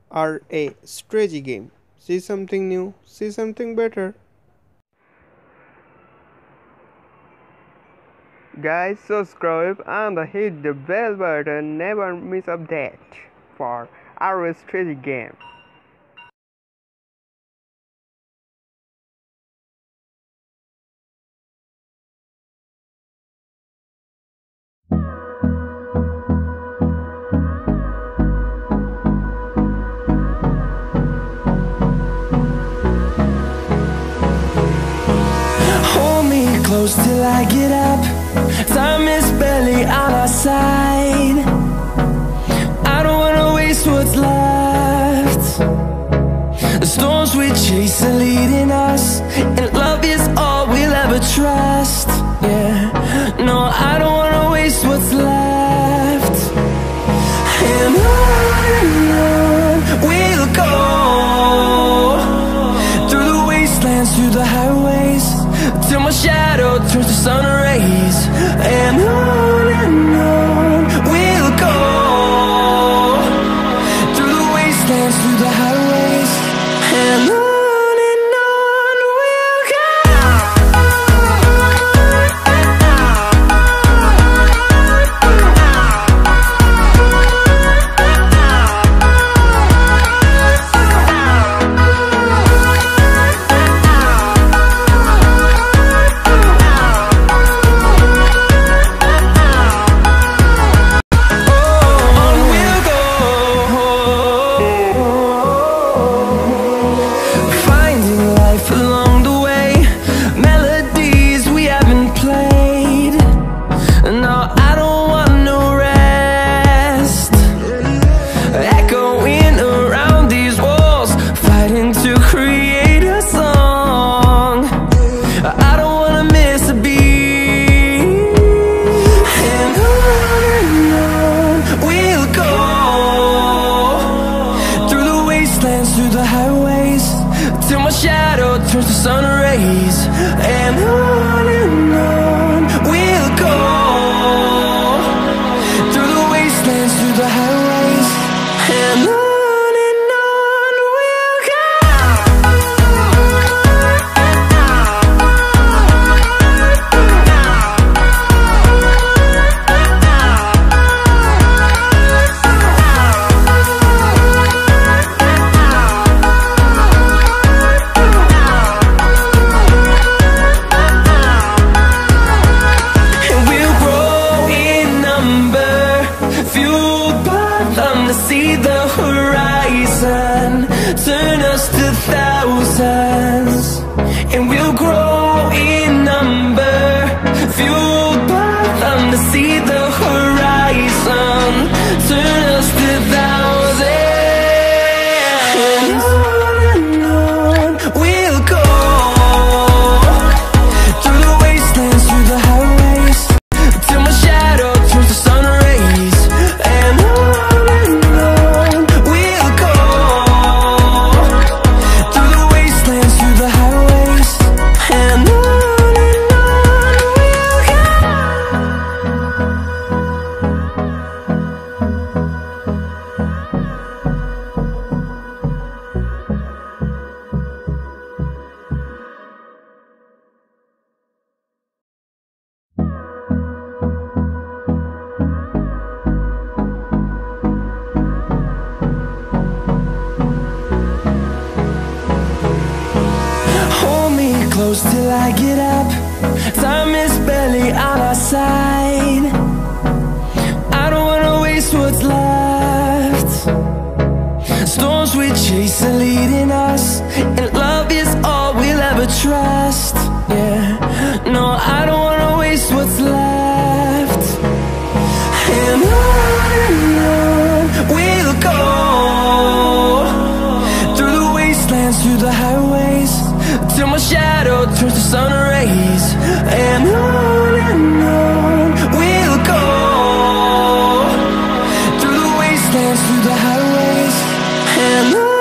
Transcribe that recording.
are a strategy game. See something new, see something better. Guys, subscribe and hit the bell button. Never miss update for our strategy game. Hold me close till I get up. Time is barely on our side. I don't wanna waste what's left. The storms we chase are leading us, and love is all we'll ever trust. Yeah, no, I don't wanna waste what's left. And on we'll go, through the wastelands, through the highways, till my shadow turns to sun rays. And on we'll go, through the wastelands, through the highways, and on. Through the highways, till my shadow turns to sun rays. And on we'll go, through the wastelands, through the highways, and on. See the horizon turn us to thousands, and we'll grow in number, fueled by them. To see the horizon turn us to thousands, and on we'll go, through the wastelands, through the highways, till my shadow turns to sun rays. And close till I get up. Time is barely on our side. I don't wanna waste what's left. Storms we chase are leading us, and love is all we'll ever trust. Yeah, no, I don't wanna waste what's left. And on we'll go, through the wastelands, through the highways, till my shadow turns to sun rays. And on we'll go, through the wastelands, through the highways, and on.